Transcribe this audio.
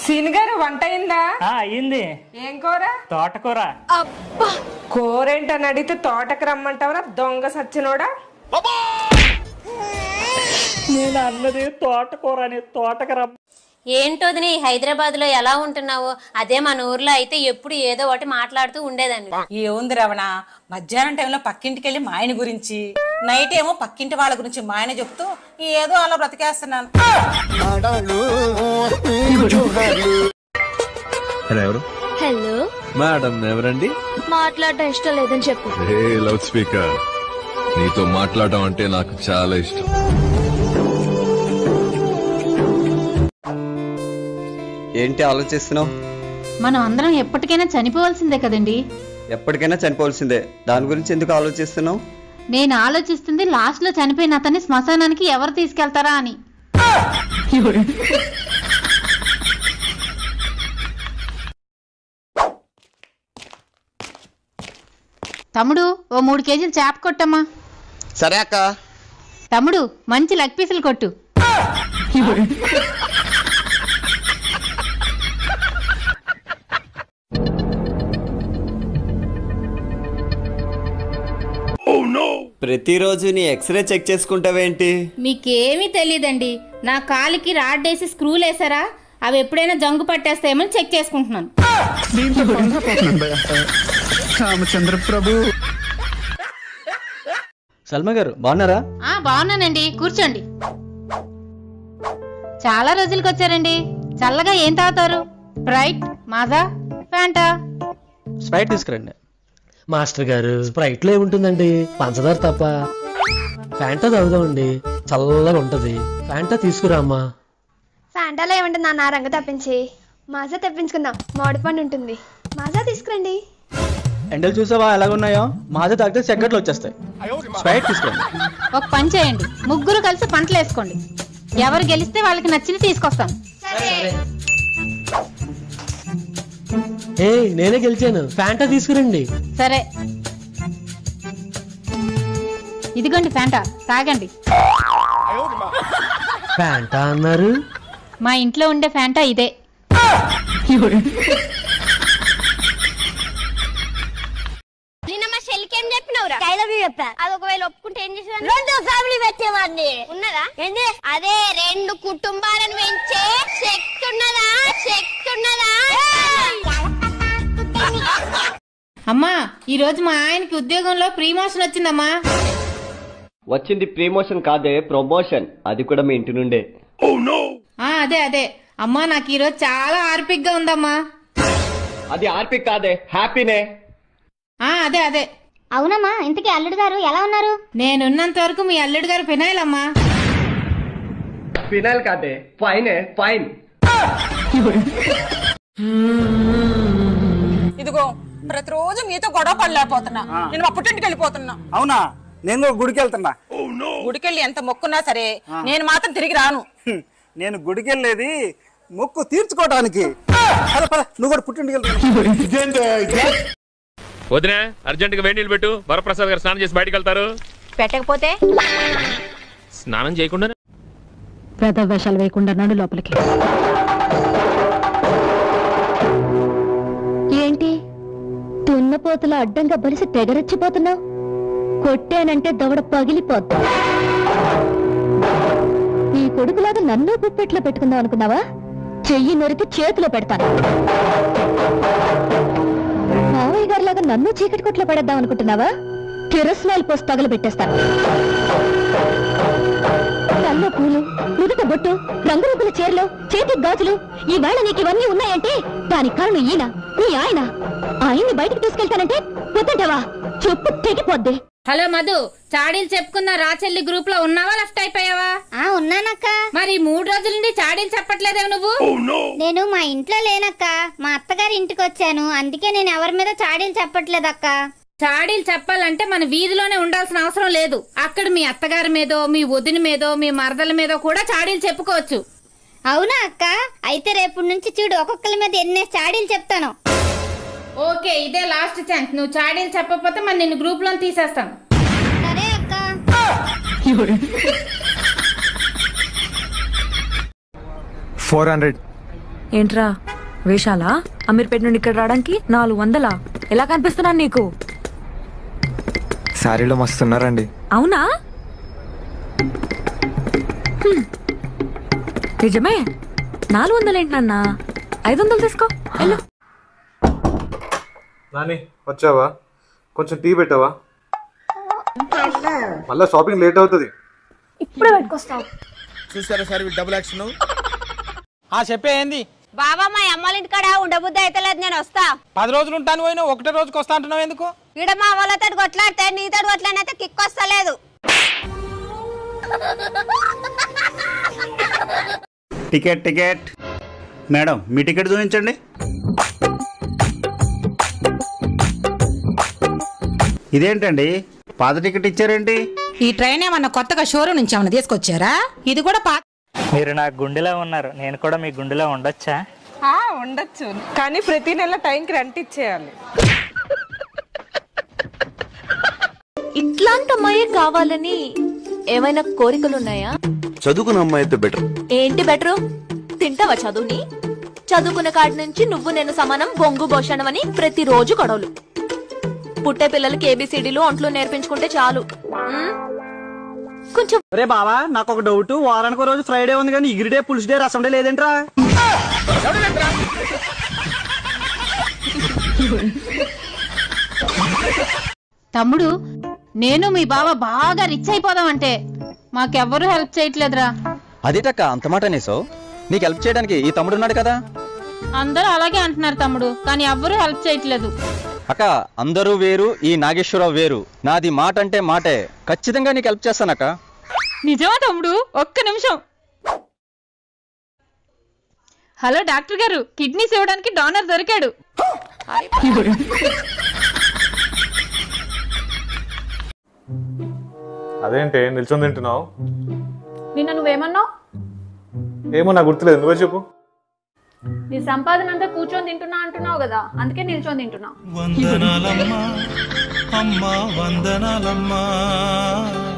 సీనిగారు వంట అయిందా? అయింది. ఏం కూర? తోటకూర. అబ్బా, కూరేంటని అడిగితే తోటకు రమ్మంటావరా దొంగ సచ్చినోడా? నేను అన్నది తోటకూర అని. తోటకు రమ్మ. ఏంటోదిని హైదరాబాద్ లో ఎలా ఉంటున్నావు? అదే మన ఊర్లో అయితే ఎప్పుడు ఏదో ఒకటి మాట్లాడుతూ ఉండేదాన్ని. ఏముంది రవణ, మధ్యాహ్నం టైంలో పక్కింటికి వెళ్ళి మా ఆయన గురించి, నైట్ ఏమో పక్కింటి వాళ్ళ గురించి మా ఆయన చెప్తూ ఏదో అలా బ్రతికేస్తున్నాను. హలో మేడం, ఎవరండి? మాట్లాడటం ఇష్టం లేదని చెప్పు. లౌడ్ స్పీకర్, నీతో మాట్లాడడం అంటే నాకు చాలా ఇష్టం. ఏంటి ఆలోచిస్తున్నావు? మనం అందరం ఎప్పటికైనా చనిపోవాల్సిందే కదండి. ఎప్పటికైనా చనిపోవాల్సిందే, దాని గురించి ఎందుకు ఆలోచిస్తున్నావు? నేను ఆలోచిస్తుంది లాస్ట్ లో చనిపోయిన అతన్ని శ్మశానానికి ఎవరు తీసుకెళ్తారా అని. తమ్ముడు, ఓ 3 కేజీలు చేప కొట్టమ్మా. సరే అక్క. తమ్ముడు, మంచి లెగ్ పీసులు కొట్టు. ప్రతిరోజు నీ ఎక్స్రే చెక్ చేసుకుంటావేంటి? మీకేమీ తెలియదండి. నా కాలికి రాడ్డేసి స్క్రూలు వేసారా, అవి ఎప్పుడైనా జంగు పట్టేస్తాయేమని చెక్ చేసుకుంటున్నాను. రామచంద్ర ప్రభు. సల్మా గారు బాగున్నారా? బాగున్నానండి, కూర్చోండి. చాలా రోజులకి వచ్చారండి. చల్లగా ఏం తాగుతారు? Sprite, Maaza, Fanta? స్ప్రైట్ తీసుకురండి. మాస్టర్ గారు, స్ప్రైట్ లో ఏముంటుందండి, పంచదార తప్ప. ఫ్యాంటా తాగుదామండి, చల్లగా ఉంటది. ఫ్యాంటా తీసుకురామ్మా. ఫ్యాంటాలో ఏముంటుంది నాన్న, రంగు తప్పించి. మాజా తెప్పించుకుందాం, మామిడి పండు ఉంటుంది. మాజా తీసుకురండి. ఎండలు చూసావా ఎలాగున్నాయో? మాజా తాగితే చెక్కట్లు వచ్చేస్తాయి. స్ప్రైట్ తీసుకురండి. ఒక పని చేయండి, ముగ్గురు కలిసి పంటలు వేసుకోండి. ఎవరు గెలిస్తే వాళ్ళకి నచ్చింది తీసుకొస్తాను. నేనే గెలిచాను, ఫ్యాంటా తీసుకురండి. సరే, ఇదిగోండి ఫ్యాంటా, తాగండి. ఫ్యాంటా అన్నారు? మా ఇంట్లో ఉండే ఫ్యాంటా ఇదే. నిన్న మా చెల్లికేం చెప్పినవురా? డైలాగ్ చెప్పా. అది ఒకవేళ ఒప్పుకుంటే ఏం చేసేవాడిని? 2 ఫ్యామిలీ పెట్టేవాడిని. ఉన్నదా? ఏంది? అదే 2 కుటుంబాలను పెంచే శక్తి ఉన్నదా? శక్తి ఉన్నదా? అమ్మా, ఈ రోజు మా ఆయనకి ఉద్యోగంలో ప్రమోషన్ వచ్చిందమ్మా. వచ్చింది ప్రమోషన్ కాదే, ప్రమోషన్. అది కూడా మీ ఇంటి నుండే. అదే అమ్మా, నాకు ఈ రోజు చాలా ఆర్పిక్ గా ఉందమ్మా. అది ఆర్పిక్ కాదే, హ్యాపీనే. అదే. అవునమ్మా, ఇంతకీ అల్లుడు గారు ఎలా ఉన్నారు? నేనున్నంత వరకు మీ అల్లుడు గారు ఫినాయిల్ అమ్మా. ఫినాయిల్ కాదే, ఫైనే, ఫైన్. ఇదిగో ప్రతిరోజు మీతో గొడవ పడలేకపోతున్నా. నేను మా పుట్టింటికి వెళ్ళిపోతున్నా. అవునా? నేను గుడికి వెళ్తున్నా. గుడికెళ్ళి ఎంత మొక్కున్నా సరే నేను మాత్రం తిరిగి రాను. నేను గుడికి వెళ్ళేది మొక్కు తీర్చుకోవడానికి. నువ్వు కూడా పుట్టింటికి వెళ్తున్నా. వదినా, అర్జెంట్ గా వేడి నీళ్ళు పెట్టు. వరప్రసాద్ గారు స్నానం చేసి బయటకు వెళ్తారు. పెట్టకపోతే స్నానం చేయకుండా వేషాలు వేయకుండా నడు లోపలికి. ఏంటి దున్నపోతుల అడ్డంగా బలిసి తెగరెచ్చిపోతున్నావు? కొట్టానంటే దవడ పగిలిపోద్దా? నీ కొడుకులాగా నన్ను గుప్పెట్లో పెట్టుకుందాం అనుకున్నావా? చెయ్యి నరికి చేతిలో పెడతాను. మావయ్య గారిలాగా నన్ను చీకటి కొట్లో పడేద్దాం అనుకుంటున్నావా? కిరసనాయిల్ పోసి తగలబెట్టేస్తాను. తల్లో పూలు, నుదుట బొట్టు, రంగురంగుల చీరలు, చేతికి గాజులు, ఈ వేళ నీకు ఇవన్నీ ఉన్నాయంటే దానికి కారణం ఈయన, నీ ఆయన. ఆయన్ని బయటకు తీసుకెళ్తానంటే వద్దంటావా? చెప్పు తెగిపోద్ది. హలో మధు, చాడీలు చెప్పుకున్న రాచెల్లి గ్రూప్ లో ఉన్నావా, లెఫ్ట్ అయిపోయావా? ఉన్నానక్క. మరి 3 రోజుల నుండి చాడీలు చెప్పట్లేదేమో నువ్వు? నేను మా ఇంట్లో లేనక్క, మా అత్తగారి ఇంటికి వచ్చాను. అందుకే నేను ఎవరి మీద చాడీలు చెప్పట్లేదక్క. చాడీలు చెప్పాలంటే మన వీధిలోనే ఉండాల్సిన అవసరం లేదు. అక్కడ మీ అత్తగారి మీదో, మీ వదిన మీదో, మీ మరదల మీదో కూడా చాడీలు చెప్పుకోవచ్చు. అవునా అక్క? అయితే రేపు నుంచి చూడు, ఒక్కొక్కరి మీద ఎన్నే చాడీలు చెప్తాను. ఓకే, ఇదే లాస్ట్ ఛాన్స్. నువ్వు చాడీలు చెప్పకపోతే మరి నిన్ను గ్రూప్ లో తీసేస్తాను. సరే అక్క. 400 ఏంట్రా వేషాలా? అమీర్పేట నుండి ఇక్కడ రావడానికి 400? ఎలా కనిపిస్తున్నాను నీకు? శారీలో మస్తున్నారండి. అవునా? నిజమే. 400 ఏంటి నాన్న? 500 తీసుకో. నాని వచ్చావా? కొంచెం టీ పెట్టావా? మళ్ళా షాపింగ్ లేట్ అవుతుంది. ఇప్పుడే పెట్టుకొస్తావు. చూసారా సార్ డబుల్ యాక్షన్. చెప్పే ఏంది బాబా మా అమ్మాళ్ళ ఇంటికాడ ఉండబుద్ధి అయితే లేదు, నేను వస్తా. 10 రోజులు ఉంటాను పోయినా ఒకటే రోజుకి వస్తా అంటున్నావు ఎందుకు? ఈడ మా వాళ్ళతో కొట్లాడితే నీతో కొట్లాడినైతే కిక్ వస్తలేదు. టికెట్ మేడం, మీ టికెట్ చూపించండి. ఇదేంటండి పాత టికెట్ ఇచ్చారేంటి? ఈ ట్రైన్ ఏమన్నా కొత్తగా షోరూమ్ నుంచి ఏమన్నా తీసుకొచ్చారా? ఇది కూడా మీరు నా గుండెలో ఉన్నారు, నేను కూడా మీ గుండెలో ఉండొచ్చా? ఉండొచ్చు, కానీ ప్రతి నెల టైంకి రెంట్ ఇచ్చేయాలి. ఇట్లాంటి అమ్మాయే కావాలని ఏమైనా కోరికలున్నాయా? చదువుకున్న అమ్మాయి అయితే బెటర్. ఏంటి బెటరు? తింటావా చదువుని? చదువుకున్న కాడి నుంచి నువ్వు నేను సమానం బొంగు భోషణం అని ప్రతిరోజు గొడవలు. పుట్టే పిల్లలకి ఏబిసిడీలు ఒంట్లో నేర్పించుకుంటే చాలు. కొంచెం రే బావా, నాకు ఒక డౌట్. వారానికి రోజు ఫ్రైడే ఉంది కానీ ఇగిరిడే పులుసు డే రసం డే లేదేంట్రా? తమ్ముడు, నేను మీ బావ బాగా రిచ్ అయిపోదామంటే మాకెవ్వరూ హెల్ప్ చేయట్లేదురా. అదేటక్క అంత మాట అనేసావు? నీకు హెల్ప్ చేయడానికి ఈ తమ్ముడు ఉన్నాడు కదా. అందరూ అలాగే అంటున్నారు తమ్ముడు, కానీ ఎవ్వరూ హెల్ప్ చేయట్లేదు. అక్క అందరూ వేరు, ఈ నాగేశ్వరరావు వేరు. నాది మాట అంటే మాటే. ఖచ్చితంగా నీకు హెల్ప్ చేస్తానక్క. నిజమా తమ్ముడు? ఒక్క నిమిషం. హలో డాక్టర్ గారు, కిడ్నీస్ ఇవ్వడానికి డోనర్ దొరికాడు. అదేంటి నిల్చొని తింటున్నావు? నిన్న నువ్వేమన్నావు? ఏమో నాకు గుర్తులేదు, నువ్వే చెప్పు. నీ సంపాదన అంతా కూర్చొని తింటున్నా అంటున్నావు కదా, అందుకే నిల్చొని తింటున్నా. వందనాలమ్మా అమ్మా వందనాలమ్మా.